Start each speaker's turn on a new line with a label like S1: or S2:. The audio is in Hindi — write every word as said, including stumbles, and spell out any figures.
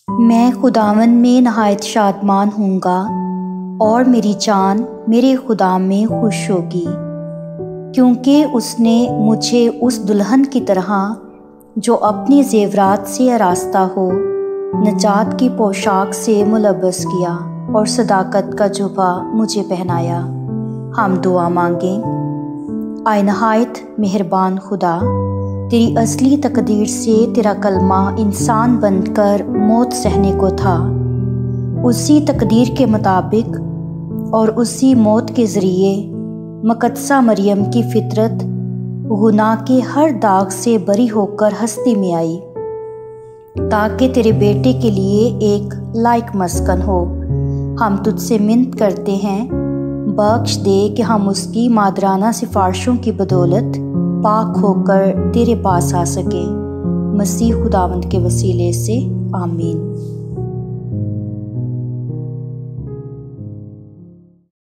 S1: मैं खुदावन में नहायत शादमान हूँगा और मेरी जान मेरे खुदा में खुश होगी, क्योंकि उसने मुझे उस दुल्हन की तरह जो अपनी जेवरात से आरास्ता हो नजात की पोशाक से मुलब्बस किया और सदाकत का जुबा मुझे पहनाया। हम दुआ मांगें। आए नहायत मेहरबान खुदा, तेरी असली तकदीर से तेरा कलमा इंसान बनकर मौत सहने को था। उसी तकदीर के मुताबिक और उसी मौत के ज़रिए मकदसा मरियम की फितरत गुनाह के हर दाग से बरी होकर हस्ती में आई, ताकि तेरे बेटे के लिए एक लायक मस्कन हो। हम तुझसे मिन्नत करते हैं, बख्श दे कि हम उसकी मादराना सिफारिशों की बदौलत पाक होकर तेरे पास आ सके। मसीह खुदावंद के वसीले से आमीन।